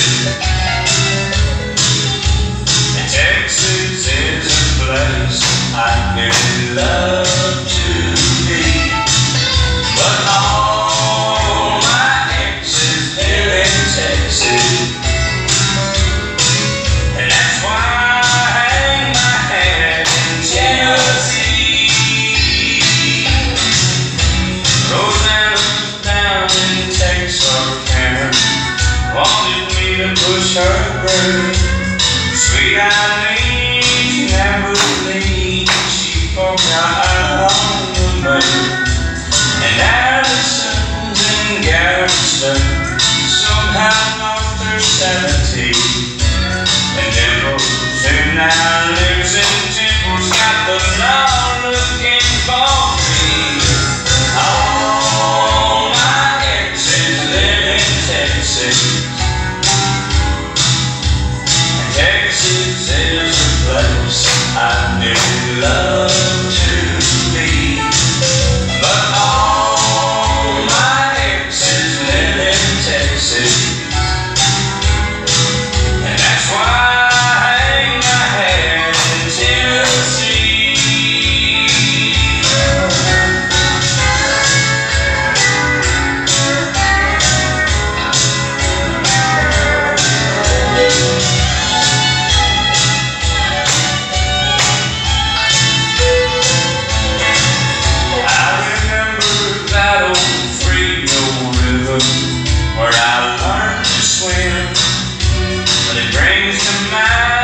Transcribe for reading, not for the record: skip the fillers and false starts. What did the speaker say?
And Texas is a place I'd really love to be. But all my exes live in Texas, and that's why I hang my hat in Tennessee. Rosanna's down in Texarkana wanted me to push her bird. Sweet Eileen, she never believed she forgot all the bird. And Allison's in Galveston somehow lost her sanity. And Dimples, who now lives in Temple's got the law looking for me. All my exes live in Texas. And Texas is a place I'd really love to be. But all my exes live in Texas, and that's why I hang my hat in Tennessee. I remember that old Frio River where I learned to swim, but it brings to mind